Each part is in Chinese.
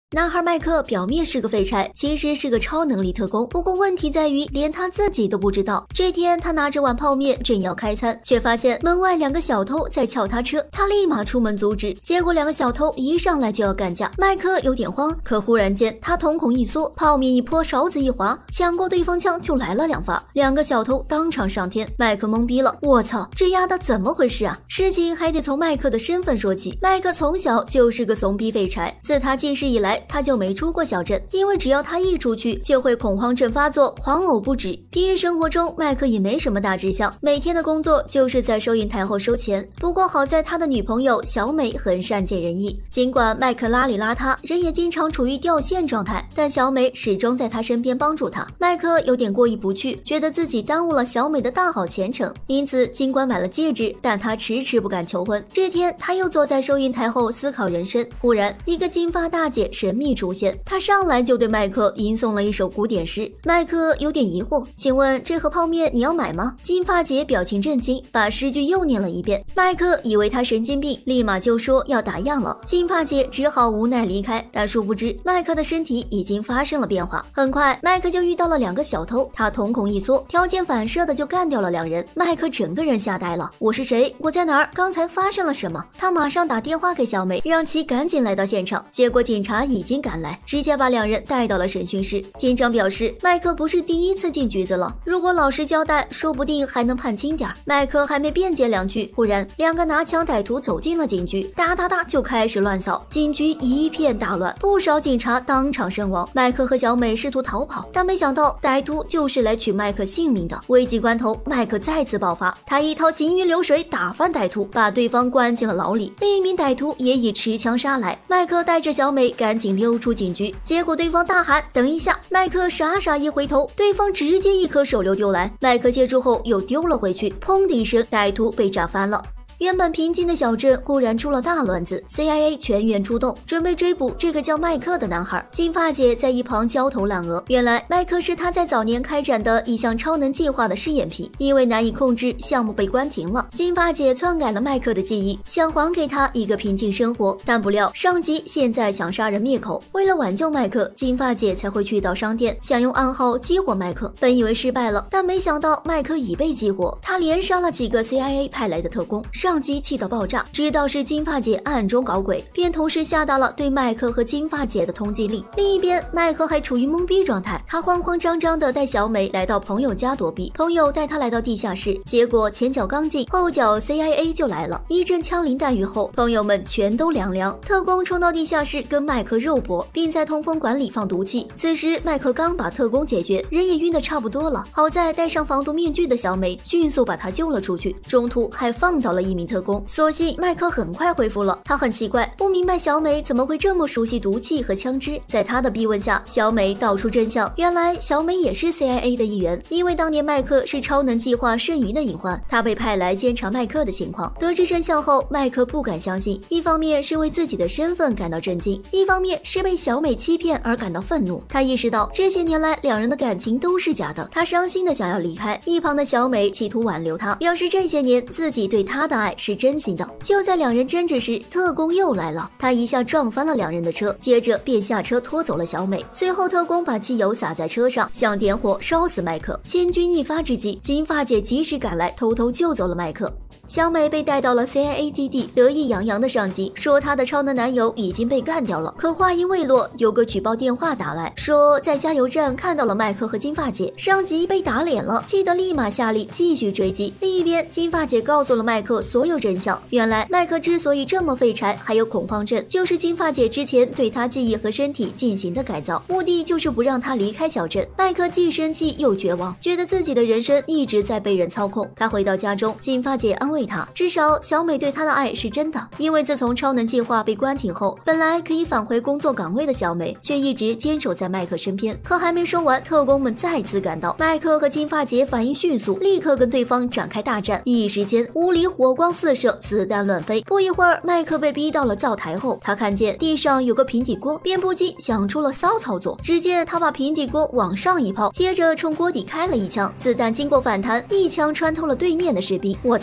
男孩麦克表面是个废柴，其实是个超能力特工。不过问题在于，连他自己都不知道。这天，他拿着碗泡面正要开餐，却发现门外2个小偷在撬他车。他立马出门阻止，结果2个小偷一上来就要干架。麦克有点慌，可忽然间他瞳孔一缩，泡面一泼，勺子一滑，抢过对方枪就来了2发，2个小偷当场上天。麦克懵逼了，我操，这丫的怎么回事啊？事情还得从麦克的身份说起。麦克从小就是个怂逼废柴，自他记事以来，他就没出过小镇，因为只要他一出去，就会恐慌症发作，狂呕不止。平日生活中，麦克也没什么大志向，每天的工作就是在收银台后收钱。不过好在他的女朋友小美很善解人意，尽管麦克邋里邋遢，人也经常处于掉线状态，但小美始终在他身边帮助他。麦克有点过意不去，觉得自己耽误了小美的大好前程，因此尽管买了戒指，但他迟迟不敢求婚。这天，他又坐在收银台后思考人生，忽然一个金发大姐神秘出现，她上来就对麦克吟诵了一首古典诗。麦克有点疑惑，请问这盒泡面你要买吗？金发姐表情震惊，把诗句又念了一遍。麦克以为她神经病，立马就说要打烊了。金发姐只好无奈离开，但殊不知麦克的身体已经发生了变化。很快，麦克就遇到了2个小偷，他瞳孔一缩，条件反射的就干掉了2人。麦克整个人吓呆了，我是谁？我在哪儿？刚才发生了什么？他马上打电话给小美，让其赶紧来到现场。结果警察已经赶来，直接把2人带到了审讯室。警长表示，麦克不是第一次进局子了，如果老实交代，说不定还能判轻点。麦克还没辩解2句，忽然2个拿枪歹徒走进了警局，哒哒哒就开始乱扫，警局一片大乱，不少警察当场身亡。麦克和小美试图逃跑，但没想到歹徒就是来取麦克性命的。危急关头，麦克再次爆发，他一套行云流水打翻歹徒，把对方关进了牢里。另一名歹徒也以持枪杀来，麦克带着小美赶紧溜出警局，结果对方大喊等一下，麦克傻一回头，对方直接一颗手榴丢来，麦克接住后又丢了回去，砰的一声，歹徒被炸翻了。原本平静的小镇忽然出了大乱子 ，CIA 全员出动，准备追捕这个叫麦克的男孩。金发姐在一旁焦头烂额，原来麦克是他在早年开展的一项超能计划的试验品，因为难以控制，项目被关停了。金发姐篡改了麦克的记忆，想还给他一个平静生活，但不料上级现在想杀人灭口。为了挽救麦克，金发姐才会去到商店，想用暗号激活麦克。本以为失败了，但没想到麦克已被激活，他连杀了几个 CIA 派来的特工。上级气到爆炸，知道是金发姐暗中搞鬼，便同时下达了对麦克和金发姐的通缉令。另一边，麦克还处于懵逼状态，他慌慌张张地带小美来到朋友家躲避，朋友带他来到地下室，结果前脚刚进，后脚 CIA 就来了，一阵枪林弹雨后，朋友们全都凉凉。特工冲到地下室跟麦克肉搏，并在通风管里放毒气。此时麦克刚把特工解决，人也晕得差不多了，好在戴上防毒面具的小美迅速把他救了出去，中途还放倒了一名特工。所幸麦克很快恢复了，他很奇怪，不明白小美怎么会这么熟悉毒气和枪支。在他的逼问下，小美道出真相，原来小美也是 CIA 的一员，因为当年麦克是超能计划剩余的隐患，他被派来监察麦克的情况。得知真相后，麦克不敢相信，一方面是为自己的身份感到震惊，一方面是被小美欺骗而感到愤怒。他意识到这些年来2人的感情都是假的，他伤心的想要离开。一旁的小美企图挽留他，表示这些年自己对他的爱是真心的。就在2人争执时，特工又来了，他一下撞翻了2人的车，接着便下车拖走了小美。随后特工把汽油洒在车上，想点火烧死麦克。千钧一发之际，金发姐及时赶来，偷偷救走了麦克。小美被带到了 CIA 基地，得意洋洋的上级说她的超能男友已经被干掉了。可话音未落，有个举报电话打来，说在加油站看到了麦克和金发姐，上级被打脸了，气得立马下令继续追击。另一边，金发姐告诉了麦克所有真相，原来麦克之所以这么废柴，还有恐慌症，就是金发姐之前对他记忆和身体进行的改造，目的就是不让他离开小镇。麦克既生气又绝望，觉得自己的人生一直在被人操控。他回到家中，金发姐安慰他，至少小美对他的爱是真的，因为自从超能计划被关停后，本来可以返回工作岗位的小美却一直坚守在麦克身边。可还没说完，特工们再次赶到，麦克和金发姐反应迅速，立刻跟对方展开大战，一时间屋里火光四射，子弹乱飞。不一会儿，麦克被逼到了灶台后，他看见地上有个平底锅，便不禁想出了骚操作。只见他把平底锅往上一抛，接着冲锅底开了一枪，子弹经过反弹，一枪穿透了对面的士兵。我操，这样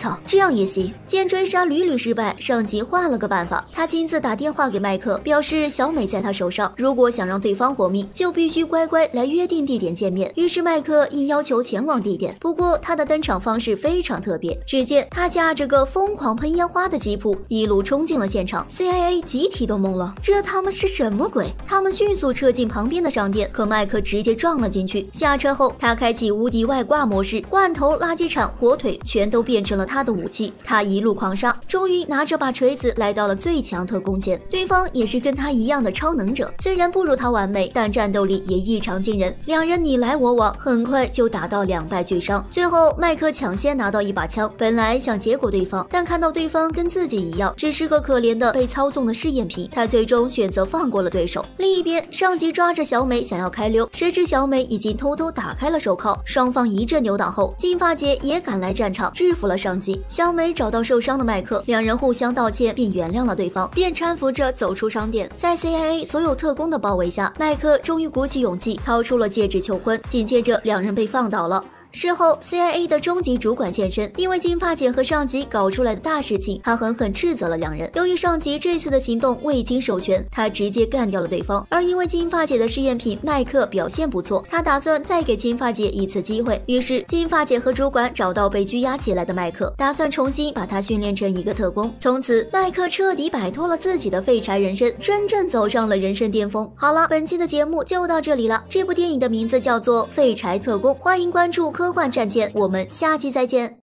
样也行。见追杀屡屡失败，上级换了个办法，他亲自打电话给麦克，表示小美在他手上，如果想让对方活命，就必须乖乖来约定地点见面。于是麦克应要求前往地点，不过他的登场方式非常特别，只见他驾着个疯狂喷烟花的吉普，一路冲进了现场。CIA 集体都懵了，这他们是什么鬼？他们迅速撤进旁边的商店，可麦克直接撞了进去。下车后，他开启无敌外挂模式，罐头、垃圾铲、火腿全都变成了他的武器。他一路狂杀，终于拿着把锤子来到了最强特工前。对方也是跟他一样的超能者，虽然不如他完美，但战斗力也异常惊人。两人你来我往，很快就打到两败俱伤。最后，麦克抢先拿到一把枪，本来想结果对方，但看到对方跟自己一样，只是个可怜的被操纵的试验品，他最终选择放过了对手。另一边，上级抓着小美想要开溜，谁知小美已经偷偷打开了手铐。双方一阵扭打后，金发姐也赶来战场，制服了上级。小美找到受伤的麦克，两人互相道歉并原谅了对方，便搀扶着走出商店。在 CIA 所有特工的包围下，麦克终于鼓起勇气掏出了戒指求婚，紧接着两人被放倒了。事后 CIA 的终极主管现身，因为金发姐和上级搞出来的大事情，他狠狠斥责了两人。由于上级这次的行动未经授权，他直接干掉了对方。而因为金发姐的试验品麦克表现不错，他打算再给金发姐一次机会。于是金发姐和主管找到被拘押起来的麦克，打算重新把他训练成一个特工。从此麦克彻底摆脱了自己的废柴人生，真正走上了人生巅峰。好了，本期的节目就到这里了。这部电影的名字叫做《废柴特工》，欢迎关注科幻战舰，我们下期再见。